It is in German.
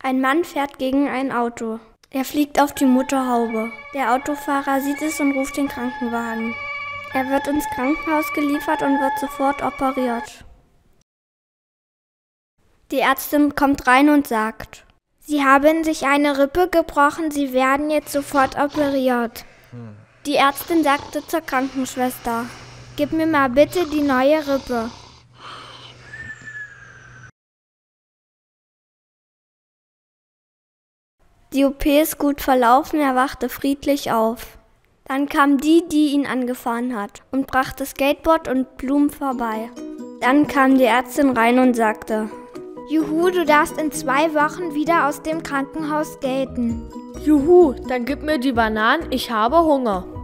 Ein Mann fährt gegen ein Auto. Er fliegt auf die Motorhaube. Der Autofahrer sieht es und ruft den Krankenwagen. Er wird ins Krankenhaus geliefert und wird sofort operiert. Die Ärztin kommt rein und sagt: Sie haben sich eine Rippe gebrochen, Sie werden jetzt sofort operiert. Die Ärztin sagte zur Krankenschwester: Gib mir mal bitte die neue Rippe. Die OP ist gut verlaufen, er wachte friedlich auf. Dann kam die ihn angefahren hat und brachte Skateboard und Blumen vorbei. Dann kam die Ärztin rein und sagte: Juhu, du darfst in 2 Wochen wieder aus dem Krankenhaus skaten. Juhu, dann gib mir die Bananen, ich habe Hunger.